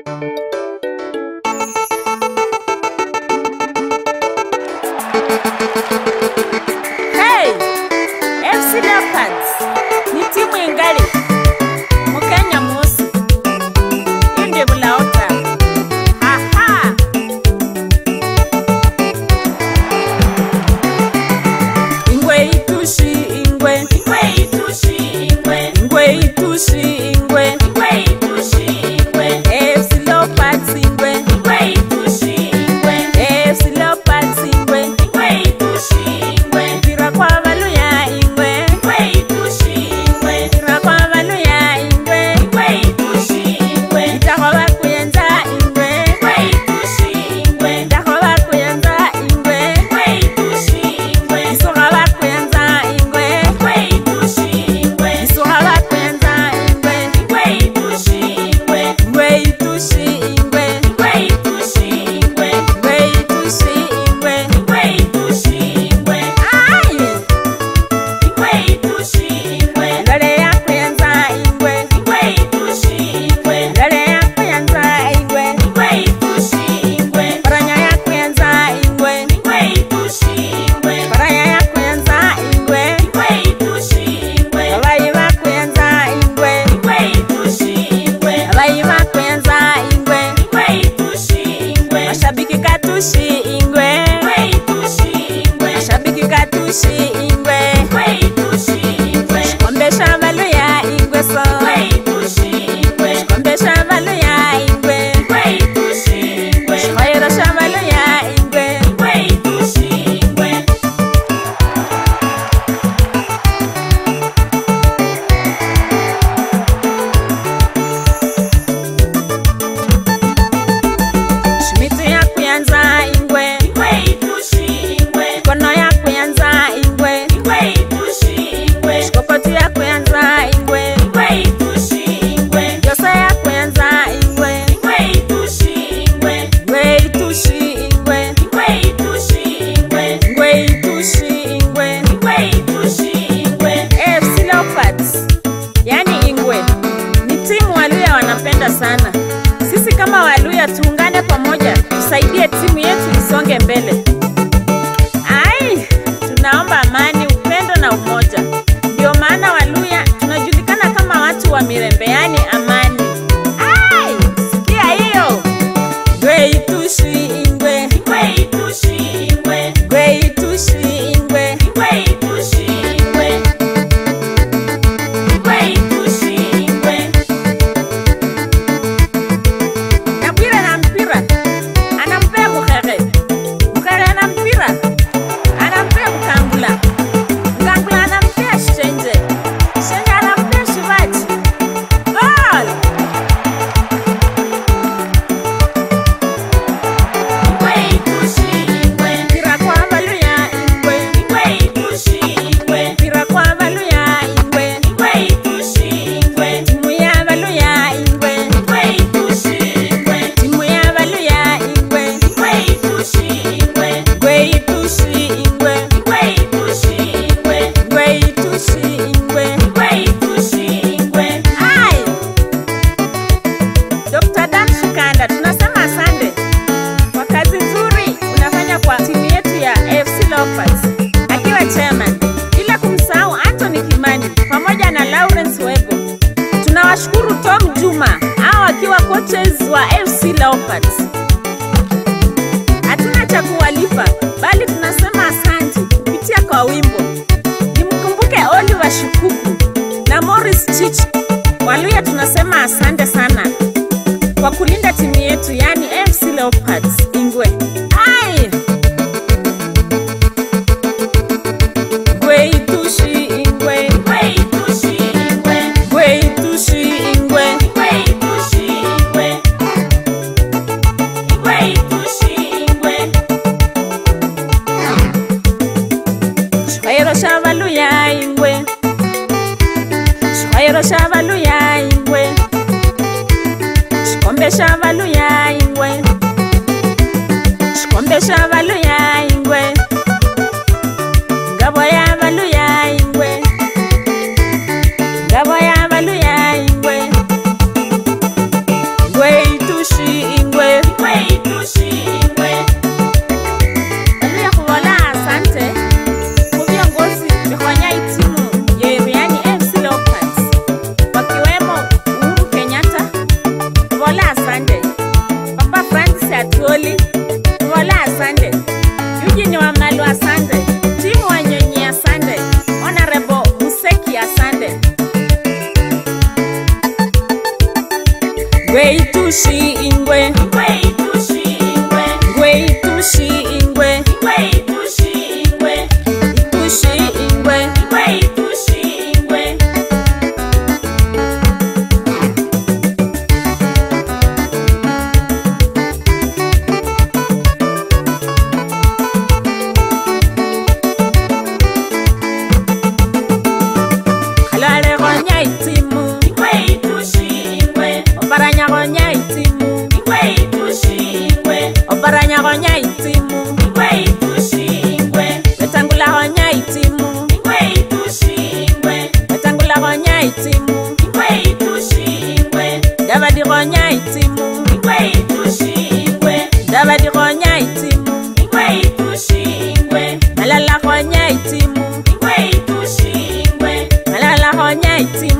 Hey! FC Leopards ni timu ingali Mukenya Musi indi bulaota. Aha! Ingwe itushi ingwe, ingwe itushi ingwe, ingwe itushi ingwe, ingwe itushi ingwe. FC Leopards ingwe, ingwe itushi ingwe, FC Leopards ingwe, ingwe itushi ingwe. Tira kwa Valuya ingwe, ingwe itushi ingwe, tira kwa Valuya ingwe, ingwe itushi ingwe. Itaho bakuyenza ingwe, ingwe itushi ingwe, itaho bakuyenza ingwe, ingwe itushi ingwe. Isoga bakuyenza ingwe, ingwe itushi ingwe, isoga bakuyenza ingwe, ingwe itushi ingwe, ingwe itushi ingwe, ingwe itushi ingwe, ingwe itushi ingwe, ingwe itushi ingwe. Ai! Ingwe itushi ingwe, lale yakuyenza ingwe, ingwe itushi ingwe, lale yakuyenza ingwe, ingwe itushi ingwe. Paranya yakuyenza ingwe, ingwe itushi ingwe, paranya yakuyenza ingwe, ingwe itushi ingwe. Abayi bakuyenza ingwe, ingwe itushi ingwe, abayi bakuyenza ingwe, ingwe itushi ingwe. Mashabiki katushi ingwe, ingwe itushi ingwe, mashabiki katushi ingwe, ingwe itushi ingwe. Shikombesha Valuya ingwe so, ingwe itushi ingwe, shikombesha Valuya ingwe, ingwe itushi ingwe. Shikoyerosha Valuya ingwe, ingwe itushi ingwe. Shimitu yakuyenza ingwe, ingwe itushi ingwe. Kono yakuyenza ingwe, ingwe itushi ingwe. Shikokoti yakuyenza ingwe, ingwe itushi ingwe. Yose yakuyenza ingwe, ingwe itushi ingwe, ingwe itushi ingwe, ingwe itushi ingwe, ingwe itushi ingwe, ingwe itushi ingwe. FC Leopards yani ingwe ni timu Waluya wanapenda sana. Sisi kama Waluya tuungane pamoja, tusaidie timu yetu isonge mbele. Ai, tunaomba amani, upendo na umoja. Ndio maana Waluya tunajulikana kama watu wa Mirembe, yani amani. Ai, sikia hiyo. Ingwe itushi ingwe, ingwe itushi ingwe, ingwe itushi ingwe, ingwe itushi ingwe, ingwe itushi ingwe. Nabwira na mpira anampea Mukhere, Mukhere na mpira anampea Mkangula, Mkangula anampea Shenje, Shenje anampea Shivaji. Goal! Ingwe itushi ingwe, tira kwa Valuya ingwe, ingwe itushi ingwe, tira kwa Valuya ingwe, ingwe itushi ingwe. Timu ya Valuya ingwe, ingwe itushi ingwe, timu ya Valuya ingwe, ingwe itushi ingwe, ingwe itushi ingwe, ingwe itushi ingwe, ingwe itushi ingwe, ingwe itushi ingwe. Ai! Dr. Dan Shikanda, tunasema asante kwa kazi nzuri unafanya kwa timu yetu ya FC Leopards akiwa chairman, bila kumsahau Anthony Kimani pamoja na Lawrence Wego. Tunawashukuru Tom Juma hao akiwa coaches wa FC Leopards. Hatuna cha kuwalipa, bali tunasema asante kupitia kwa wimbo. Nimkumbuke Oliver Shikuku na Morris Chich. Waluya tunasema asante sana kwa kulinda timu yetu, yani FC Leopards ingwe. Ai! Ingwe itushi ingwe, ingwe itushi ingwe, ingwe itushi ingwe, ingwe itushi ingwe, ingwe itushi ingwe. Shikoyerosha Valuya ingwe, shikoyerosha Valuya ingwe, shikombesha Valuya ingwe, shikombesha Valuya ingwe. Ngabo ya Valuya ingwe, ngabo ya Valuya ingwe, ingwe itushi Ngola Sunday. Papa Francis Atoli. Ngola Sunday. Eugene Wamalwa Sunday. Tim Wanyonyi Sunday. Honorable Museki Sunday. Ngwe itushi ingwe. Ngwe itushi ingwe. Ngwe itushi ingwe. Ngwe itushi ingwe. Itushi ingwe. Ngwe itushi ingwe. Kalale gonya itimu. Ngwe itushi ingwe. Obaranya gonya itimu. Ngwe itushi ingwe. Obaranya gonya itimu. Ngwe itushi ingwe. Betangula gonya itimu. Ngwe itushi ingwe. Betangula gonya itimu. Ngwe itushi ingwe. Davadi gonya itimu. Ngwe itushi ingwe. Davadi gonya itimu. Ngwe itushi ingwe. Malala gonya itimu. Ngwe itushi ingwe. Malala gonya itimu.